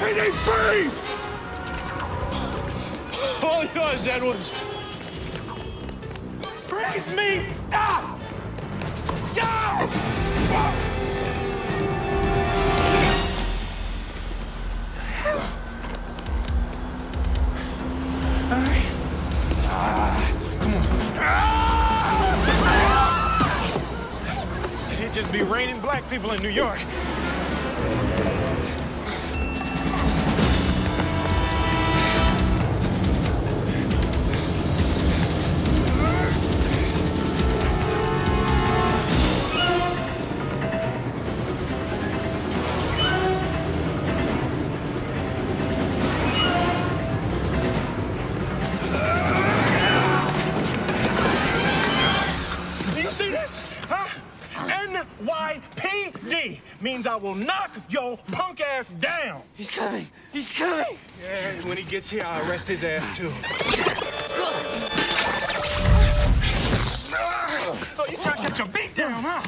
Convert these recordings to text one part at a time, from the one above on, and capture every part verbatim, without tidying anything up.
P D, freeze! All yours, Edwards. Freeze me! Stop! No! All right. Ah, come on. Ah! It'd just be raining black people in New York. N Y P D means I will knock your punk ass down. He's coming. He's coming. Yeah, when he gets here, I'll arrest his ass, too. Oh, you trying to get your beat down, huh?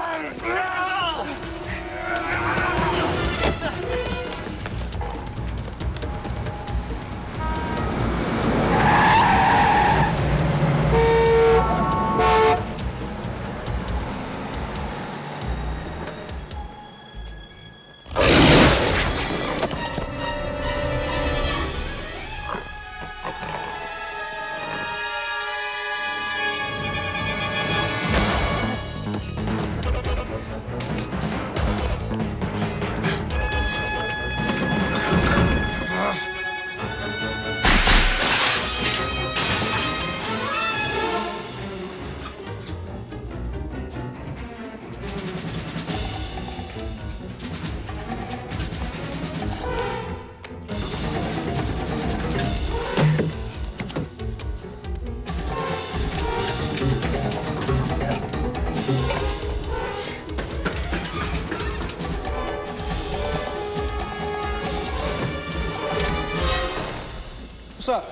What's up?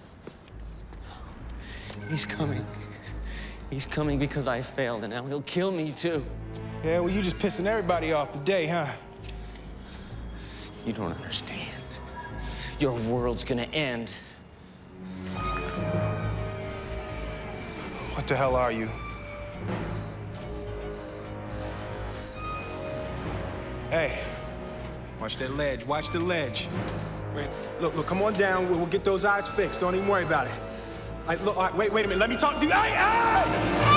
He's coming. He's coming because I failed, and now he'll kill me, too. Yeah, well, you just pissing everybody off today, huh? You don't understand. Your world's gonna end. What the hell are you? Hey, watch that ledge, watch the ledge. Wait, look, look, come on down. We'll, we'll get those eyes fixed. Don't even worry about it. All right, look, all right, wait, wait a minute. Let me talk to you. Hey, hey!